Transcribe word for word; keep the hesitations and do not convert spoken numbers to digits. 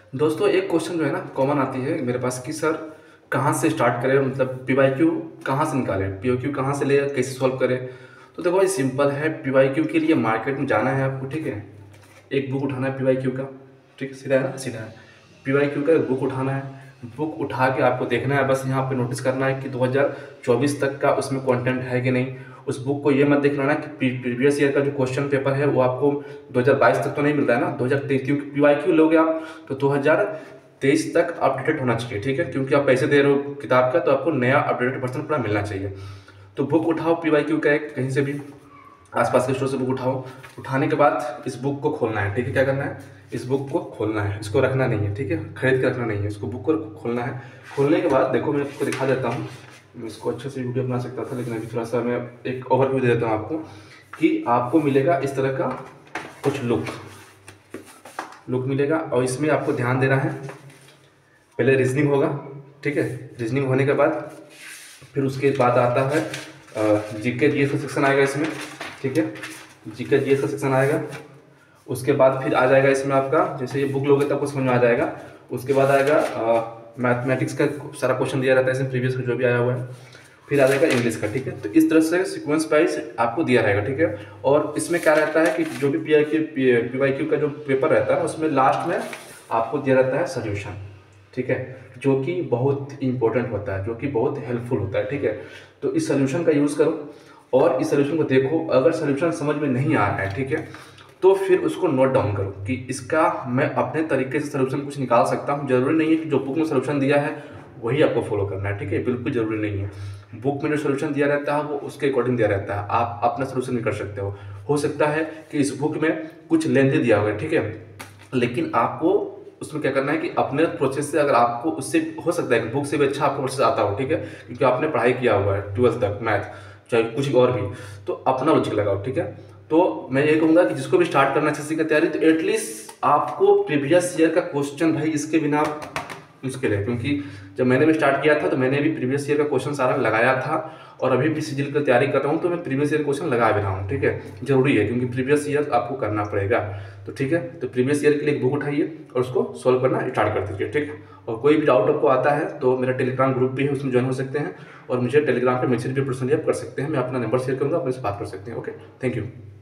दोस्तों एक क्वेश्चन जो है ना कॉमन आती है मेरे पास कि सर कहाँ से स्टार्ट करें, मतलब पी वाई क्यू कहाँ से निकालें, पी ओ क्यू कहाँ से ले, कैसे सॉल्व करें। तो देखो भाई सिंपल है, पी वाई क्यू के लिए मार्केट में जाना है आपको, ठीक है। एक बुक उठाना है पी वाई क्यू का, ठीक है, सीधा है ना, सीधा है। पी वाई क्यू का एक बुक उठाना है, बुक उठा के आपको देखना है, बस यहाँ पे नोटिस करना है कि दो हज़ार चौबीस तक का उसमें कंटेंट है कि नहीं। उस बुक को ये मत देख लेना कि प्रीवियस ईयर का जो क्वेश्चन पेपर है वो आपको दो हज़ार बाईस तक तो नहीं मिल रहा है ना, दो हज़ार तेईस, क्योंकि पी वाई क्यू लोगे आप तो दो हज़ार तेईस तक अपडेटेड होना चाहिए, ठीक है, क्योंकि आप पैसे दे रहे हो किताब का तो आपको नया अपडेटेड वर्जन पूरा मिलना चाहिए। तो बुक उठाओ पी वाई क्यू का एक, कहीं से भी आसपास के स्टोर से बुक उठाओ। उठाने के बाद इस बुक को खोलना है, ठीक है। क्या करना है, इस बुक को खोलना है, इसको रखना नहीं है, ठीक है, खरीद के रखना नहीं है, इसको बुक को खोलना है। खोलने के बाद देखो मैं आपको दिखा देता हूँ, मैं इसको अच्छे से वीडियो बना सकता था लेकिन अभी थोड़ा सा मैं एक ओवरव्यू दे देता हूँ आपको कि आपको मिलेगा इस तरह का कुछ लुक लुक मिलेगा। और इसमें आपको ध्यान देना है, पहले रीजनिंग होगा, ठीक है। रीजनिंग होने के बाद फिर उसके बाद आता है जीके जीएस का सेक्शन आएगा इसमें, ठीक है, जीके जीएस का सेक्शन आएगा। उसके बाद फिर आ जाएगा इसमें आपका, जैसे ये बुक लोगे तब आपको समझ में आ जाएगा। उसके बाद आएगा मैथमेटिक्स का सारा क्वेश्चन दिया रहता है इसमें, प्रीवियस का जो भी आया हुआ है। फिर आ जाएगा इंग्लिश का, ठीक है। तो इस तरह से सीक्वेंस वाइज आपको दिया रहेगा, ठीक है। और इसमें क्या रहता है कि जो भी P I Q P Y Q का जो पेपर रहता है उसमें लास्ट में आपको दिया रहता है सोल्यूशन, ठीक है, जो कि बहुत इंपॉर्टेंट होता है, जो कि बहुत हेल्पफुल होता है, ठीक है। तो इस सोल्यूशन का यूज़ करो और इस सोल्यूशन को देखो। अगर सोल्यूशन समझ में नहीं आ रहा है, ठीक है, तो फिर उसको नोट डाउन करो कि इसका मैं अपने तरीके से सोल्यूशन कुछ निकाल सकता हूँ। जरूरी नहीं है कि जो बुक में सोल्यूशन दिया है वही आपको फॉलो करना है, ठीक है, बिल्कुल जरूरी नहीं है। बुक में जो सोल्यूशन दिया रहता है वो उसके अकॉर्डिंग दिया रहता है, आप अपना सोल्यूशन नहीं कर सकते हो। हो सकता है कि इस बुक में कुछ लेंथी दिया हुआ है, ठीक है, लेकिन आपको उसमें क्या करना है कि अपने प्रोसेस से, अगर आपको उससे हो सकता है कि बुक से भी अच्छा आपको प्रोसेस आता हो, ठीक है, क्योंकि आपने पढ़ाई किया हुआ है ट्वेल्थ तक मैथ, चाहे कुछ और भी, तो अपना लॉजिक लगाओ, ठीक है। तो मैं ये कहूँगा कि जिसको भी स्टार्ट करना है एस एस सी की तैयारी, तो एटलीस्ट आपको प्रीवियस ईयर का क्वेश्चन, भाई इसके बिना मुश्किल है, क्योंकि जब मैंने भी स्टार्ट किया था तो मैंने भी प्रीवियस ईयर का क्वेश्चन सारा लगाया था, और अभी भी सिजिल की तैयारी कर रहा हूँ तो मैं प्रीवियस ईयर क्वेश्चन लगा भी रहा हूँ, ठीक है। जरूरी है क्योंकि प्रीवियस ईयर आपको करना पड़ेगा, तो ठीक है। तो प्रीवियस ईयर के लिए एक बुक उठाइए और उसको सॉल्व करना स्टार्ट कर दीजिए, ठीक है। और कोई भी डाउट आपको आता है तो मेरा टेलीग्राम ग्रुप भी है, उसमें ज्वाइन हो सकते हैं, और मुझे टेलीग्राम पर मैसेज भी पर्सनली आप कर सकते हैं, मैं अपना नंबर शेयर करूँगा, अपने से बात कर सकते हैं। Okay, thank you.